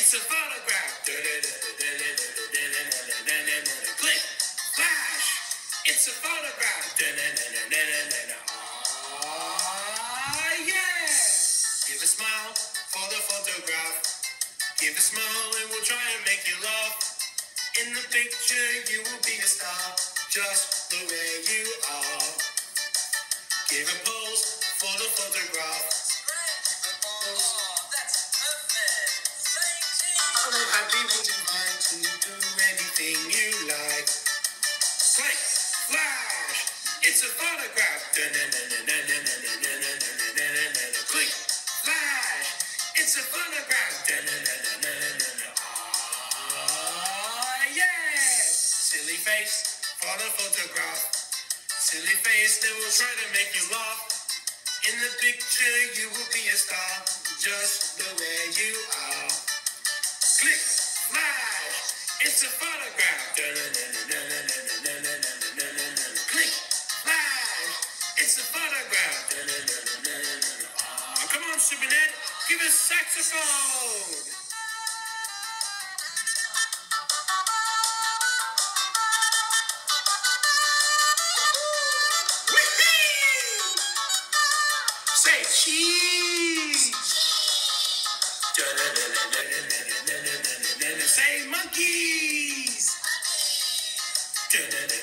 It's a photograph. Click, flash. It's a photograph. Ah, yeah. Give a smile for the photograph. Give a smile and we'll try and make you laugh. In the picture you will be a star, just the way you are. Give a pose for the photograph. That's perfect. Thank you. I will have people to mind to do anything you like. Click, flash, it's a photograph. Click, flash, it's a photograph. Ah, yeah. Silly face for the photograph. Silly face that will try to make you laugh. In the picture you will be a star, just the way you are. Click, flash, it's a photograph. Click, flash, it's a photograph. Oh, come on, Supernet, give us saxophone. Say cheese. Say monkeys.